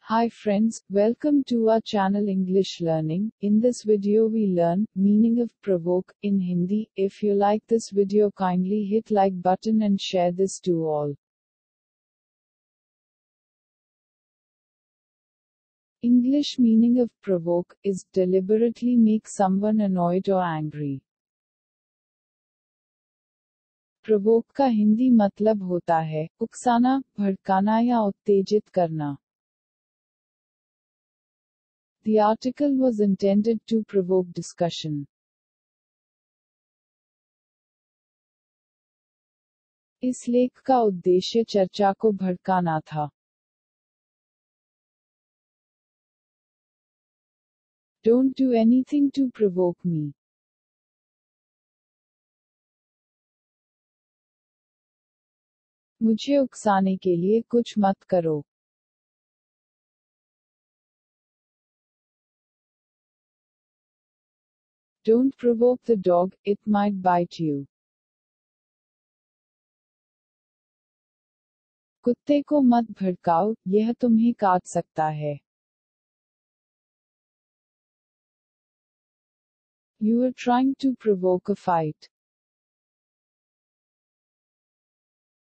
Hi friends, welcome to our channel English Learning. In this video we learn meaning of provoke in Hindi. If you like this video, kindly hit like button and share this to all. English meaning of provoke is deliberately make someone annoyed or angry. Provoke का हिंदी मतलब होता है उकसाना, भड़काना या उत्तेजित करना. The article was intended to provoke discussion. इस लेख का उद्देश्य चर्चा को भड़काना था. Don't do anything to provoke me. मुझे उकसाने के लिए कुछ मत करो. Don't provoke the dog, it might bite you. कुत्ते को मत भड़काओ, यह तुम्हें काट सकता है. You are trying to provoke a fight.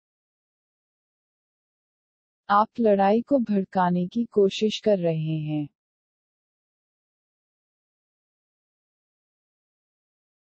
आप लड़ाई को भड़काने की कोशिश कर रहे हैं.